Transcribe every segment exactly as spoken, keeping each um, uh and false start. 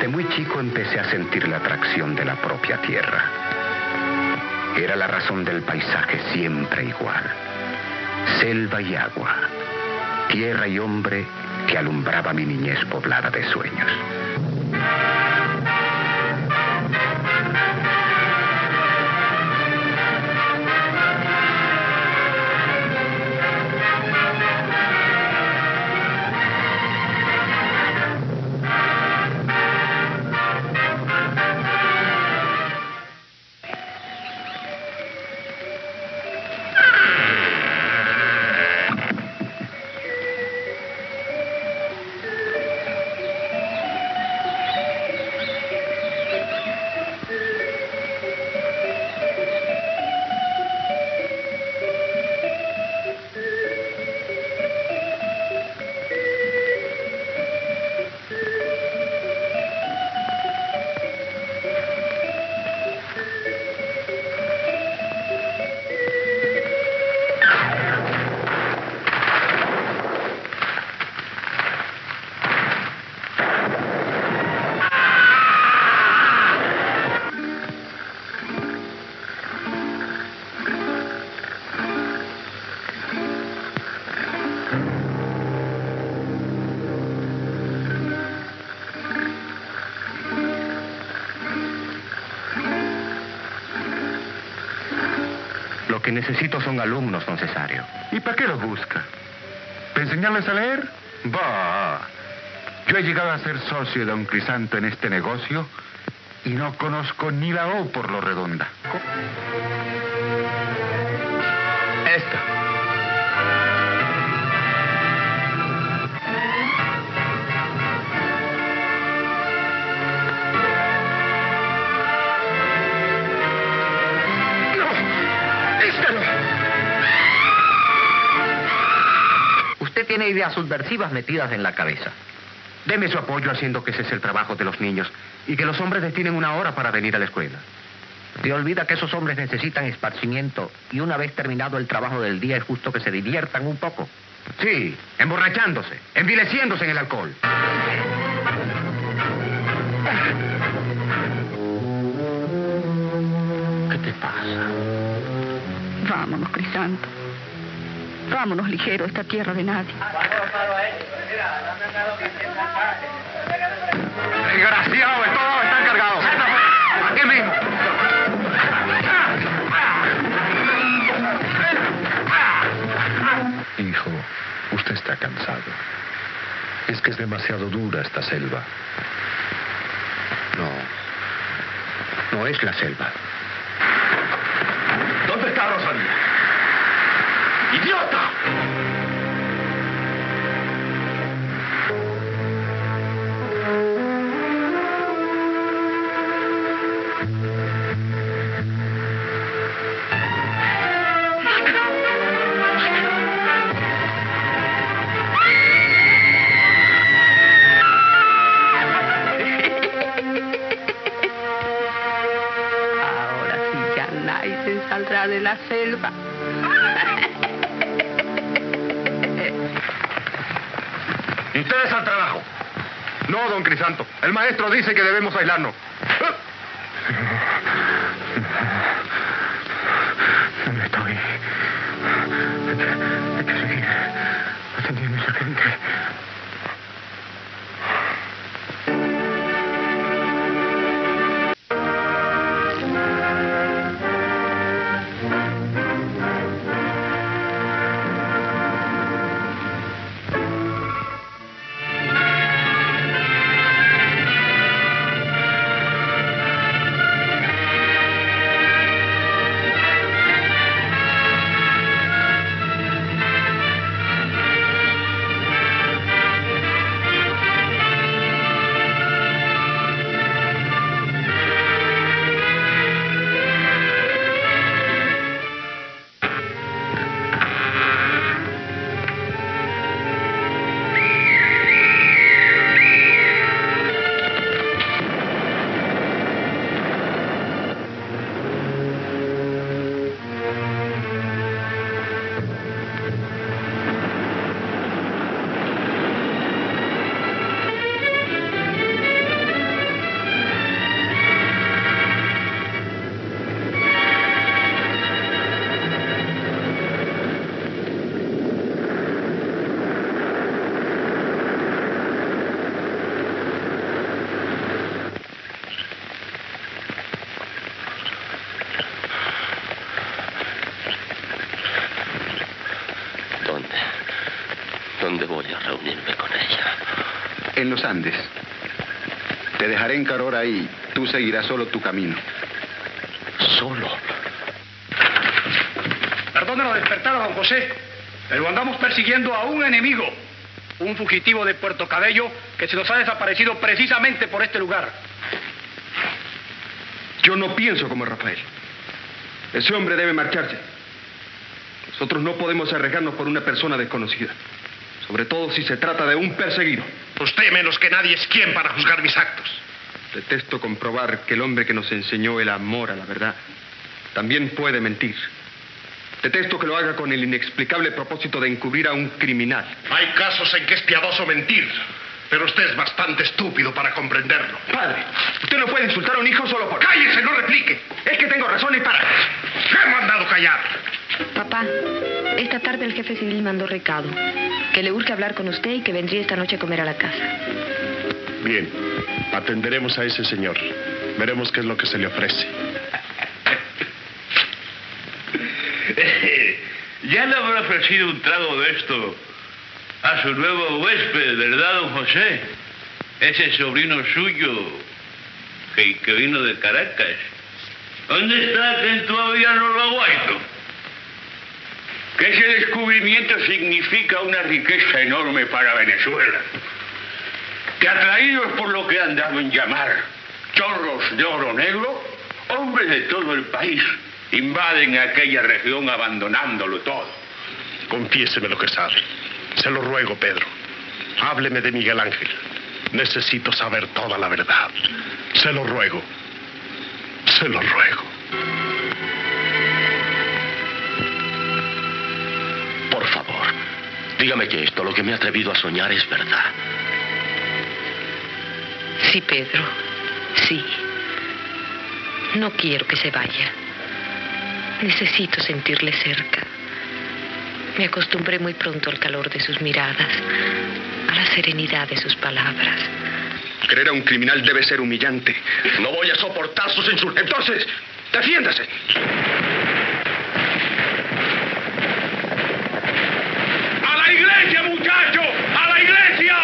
Desde muy chico empecé a sentir la atracción de la propia tierra. Era la razón del paisaje siempre igual. Selva y agua, tierra y hombre que alumbraba mi niñez poblada de sueños. Lo que necesito son alumnos, don Cesario. ¿Y para qué los busca? ¿Para enseñarles a leer? Bah. Yo he llegado a ser socio de don Crisanto en este negocio y no conozco ni la O por lo redonda. Esta. Usted tiene ideas subversivas metidas en la cabeza. Deme su apoyo haciendo que ese es el trabajo de los niños y que los hombres destinen una hora para venir a la escuela. Se olvida que esos hombres necesitan esparcimiento y una vez terminado el trabajo del día es justo que se diviertan un poco. Sí, emborrachándose, envileciéndose en el alcohol. ¿Qué te pasa? Vámonos, Crisanto. Vámonos ligero a esta tierra de nadie. Desgraciado, todos están cargados. Aquí mismo. Hijo, usted está cansado. Es que es demasiado dura esta selva. No, no es la selva. ¿Dónde está Rosalía? ¡Idiota! Ahora sí ya nadie saldrá de la selva. ¿Y ustedes al trabajo? No, don Crisanto. El maestro dice que debemos aislarnos. ¿Dónde estoy? Hay que seguir atendiendo a esa gente. reunirme con ella. En los Andes. Te dejaré en Carora y tú seguirás solo tu camino. ¿Solo? Perdone la despertada, don José, pero andamos persiguiendo a un enemigo. Un fugitivo de Puerto Cabello que se nos ha desaparecido precisamente por este lugar. Yo no pienso como Rafael. Ese hombre debe marcharse. Nosotros no podemos arriesgarnos por una persona desconocida. Sobre todo si se trata de un perseguido. Usted menos que nadie es quien para juzgar mis actos. Detesto comprobar que el hombre que nos enseñó el amor a la verdad también puede mentir. Detesto que lo haga con el inexplicable propósito de encubrir a un criminal. Hay casos en que es piadoso mentir, pero usted es bastante estúpido para comprenderlo. Padre, usted no puede insultar a un hijo solo por... ¡Cállese, no replique! Es que tengo razones para... ¡Me he mandado callar! Papá, esta tarde el jefe civil mandó recado, que le urge hablar con usted y que vendría esta noche a comer a la casa. Bien, atenderemos a ese señor. Veremos qué es lo que se le ofrece. Ya le habrá ofrecido un trago de esto a su nuevo huésped, ¿verdad, don José? Ese sobrino suyo que, que vino de Caracas. ¿Dónde está que todavía no lo ha vuelto? Que ese descubrimiento significa una riqueza enorme para Venezuela. Que atraídos por lo que han dado en llamar chorros de oro negro, hombres de todo el país invaden aquella región abandonándolo todo. Confiéseme lo que sabe. Se lo ruego, Pedro. Hábleme de Miguel Ángel. Necesito saber toda la verdad. Se lo ruego. Se lo ruego. Por favor, dígame que esto, lo que me he atrevido a soñar, es verdad. Sí, Pedro. Sí. No quiero que se vaya. Necesito sentirle cerca. Me acostumbré muy pronto al calor de sus miradas, a la serenidad de sus palabras. Creer a un criminal debe ser humillante. No voy a soportar sus insultos. Entonces, defiéndase. ¡A la iglesia, muchacho! ¡A la iglesia!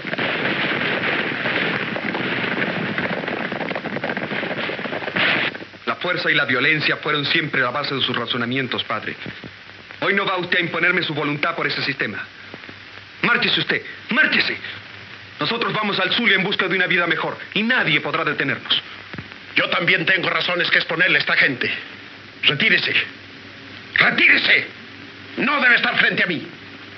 La fuerza y la violencia fueron siempre la base de sus razonamientos, padre. Hoy no va usted a imponerme su voluntad por ese sistema. Márchese usted, márchese. Nosotros vamos al Zulia en busca de una vida mejor y nadie podrá detenernos. Yo también tengo razones que exponerle a esta gente. Retírese. ¡Retírese! No debe estar frente a mí.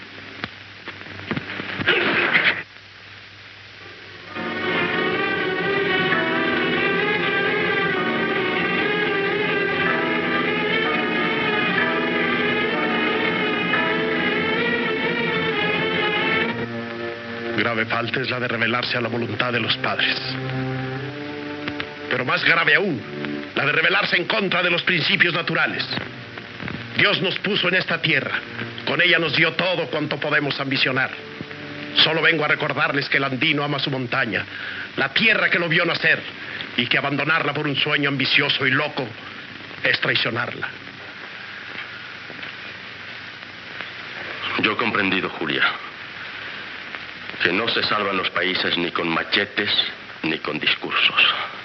Grave falta es la de rebelarse a la voluntad de los padres. Pero más grave aún, la de rebelarse en contra de los principios naturales. Dios nos puso en esta tierra. Con ella nos dio todo cuanto podemos ambicionar. Solo vengo a recordarles que el andino ama su montaña, la tierra que lo vio nacer, y que abandonarla por un sueño ambicioso y loco es traicionarla. Yo he comprendido, Julia, que no se salvan los países ni con machetes ni con discursos.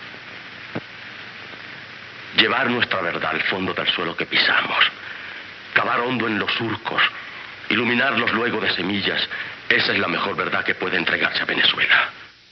Llevar nuestra verdad al fondo del suelo que pisamos, cavar hondo en los surcos, iluminarlos luego de semillas, esa es la mejor verdad que puede entregarse a Venezuela.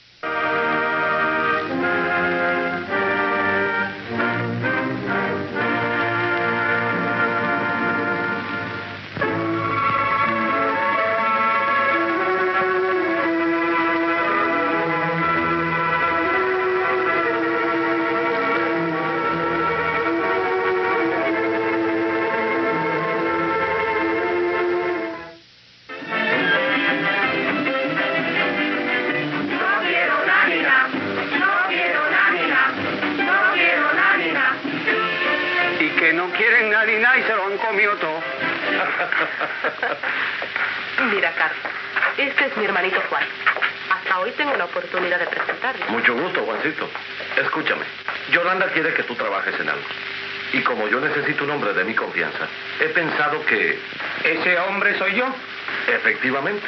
Mira, Carlos, este es mi hermanito Juan. Hasta hoy tengo la oportunidad de presentarle. Mucho gusto, Juancito. Escúchame, Yolanda quiere que tú trabajes en algo. Y como yo necesito un hombre de mi confianza, he pensado que... ¿Ese hombre soy yo? Efectivamente.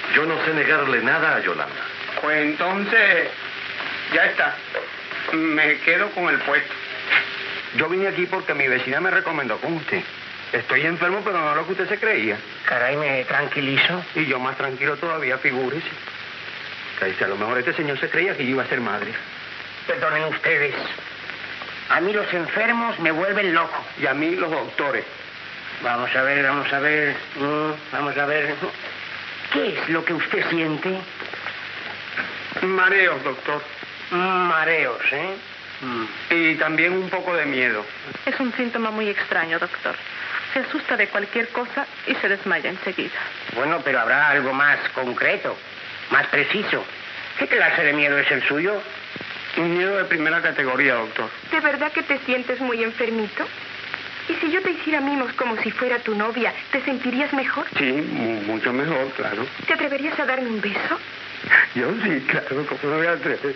Yo no sé negarle nada a Yolanda. Pues entonces, ya está. Me quedo con el puesto. Yo vine aquí porque mi vecina me recomendó con usted. Estoy enfermo, pero no lo que usted se creía. Caray, me tranquilizo. Y yo más tranquilo todavía, figúrese. Que a lo mejor este señor se creía que yo iba a ser madre. Perdonen ustedes. A mí los enfermos me vuelven loco. Y a mí los doctores. Vamos a ver, vamos a ver. Mm, vamos a ver. ¿Qué es lo que usted siente? Mareos, doctor. Mareos, ¿eh? Mm. Y también un poco de miedo. Es un síntoma muy extraño, doctor. Se asusta de cualquier cosa y se desmaya enseguida. Bueno, pero habrá algo más concreto, más preciso. ¿Qué clase de miedo es el suyo? Un miedo de primera categoría, doctor. ¿De verdad que te sientes muy enfermito? ¿Y si yo te hiciera mimos como si fuera tu novia, te sentirías mejor? Sí, mu mucho mejor, claro. ¿Te atreverías a darme un beso? Yo sí, claro, ¿cómo no me atrevo?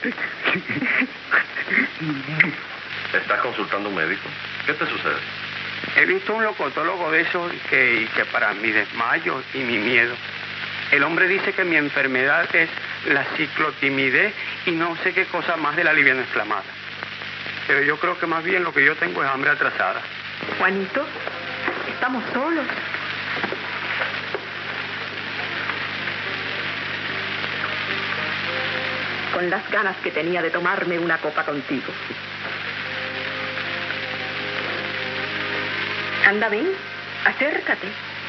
¿Estás consultando a un médico? ¿Qué te sucede? He visto un locotólogo de esos que, que para mi desmayo y mi miedo, el hombre dice que mi enfermedad es la ciclotimidez y no sé qué cosa más de la liviana inflamada. Pero yo creo que más bien lo que yo tengo es hambre atrasada. Juanito, estamos solos. Con las ganas que tenía de tomarme una copa contigo. Anda, ven, acércate.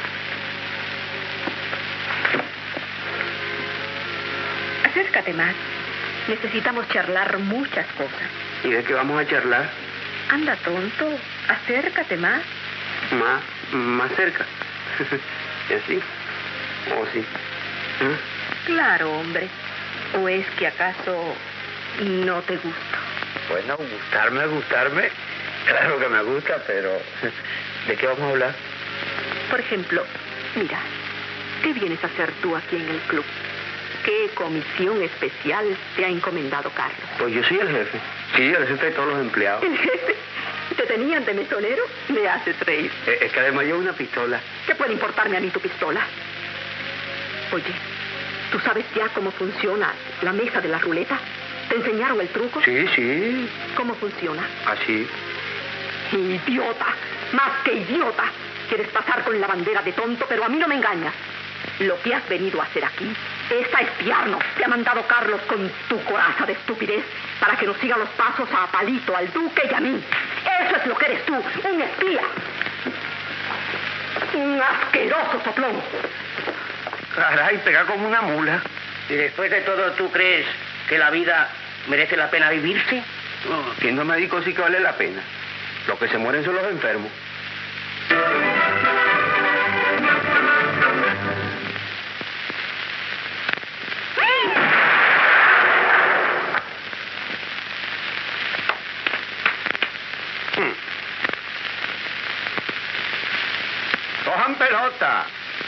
Acércate más. Necesitamos charlar muchas cosas. ¿Y de qué vamos a charlar? Anda, tonto, acércate más. Más, más cerca. ¿Y así? ¿O sí? ¿Eh? Claro, hombre. ¿O es que acaso no te gusto? Bueno, gustarme, gustarme. Claro que me gusta, pero ¿de qué vamos a hablar? Por ejemplo, mira, ¿qué vienes a hacer tú aquí en el club? ¿Qué comisión especial te ha encomendado Carlos? Pues yo soy el jefe. Sí, el jefe de todos los empleados. ¿El jefe? ¿Te tenían de mesonero? Me haces reír. Es que además llevo una pistola. ¿Qué puede importarme a mí tu pistola? Oye, ¿tú sabes ya cómo funciona la mesa de la ruleta? ¿Te enseñaron el truco? Sí, sí. ¿Cómo funciona? Así. Idiota, más que idiota. Quieres pasar con la bandera de tonto, pero a mí no me engañas. Lo que has venido a hacer aquí es a espiarnos. Te ha mandado Carlos con tu coraza de estupidez para que nos siga los pasos a Palito, al duque y a mí. Eso es lo que eres tú, un espía. Un asqueroso soplón. Caray, pega como una mula. ¿Y después de todo tú crees que la vida merece la pena vivirse? No, siendo médico sí que vale la pena. Los que se mueren son los enfermos. Hmm. ¡Cojan pelota!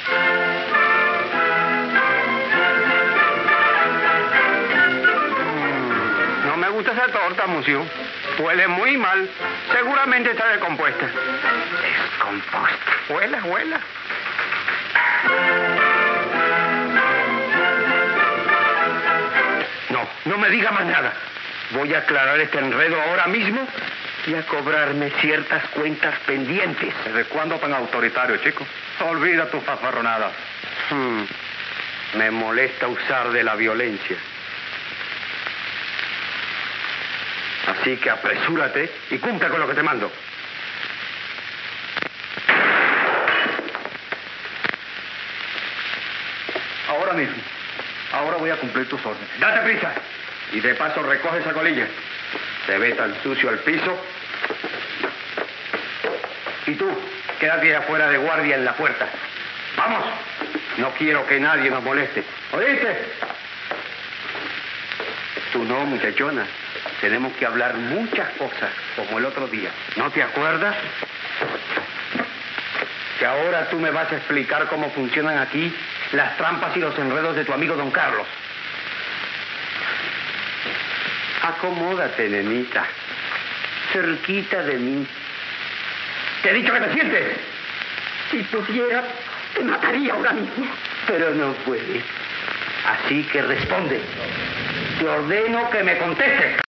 No me gusta esa torta, Monsieur. Huele muy mal. Seguramente está descompuesta. Descompuesta. Huela, huela. No, no me diga más nada. Voy a aclarar este enredo ahora mismo y a cobrarme ciertas cuentas pendientes. ¿Desde cuándo tan autoritario, chico? Olvida tu fanfarronada. Hmm. Me molesta usar de la violencia. Así que apresúrate y cumple con lo que te mando. Ahora mismo. Ahora voy a cumplir tus órdenes. ¡Date prisa! Y de paso recoge esa colilla. Se ve tan sucio al piso. Y tú, quédate afuera de guardia en la puerta. ¡Vamos! No quiero que nadie nos moleste. ¿Oíste? Tú no, muchachona. Tenemos que hablar muchas cosas, como el otro día. ¿No te acuerdas? Que ahora tú me vas a explicar cómo funcionan aquí las trampas y los enredos de tu amigo don Carlos. Acomódate, nenita. Cerquita de mí. ¡Te he dicho que te sientes! Si pudiera, te mataría ahora mismo. Pero no puedes. Así que responde. Te ordeno que me contestes.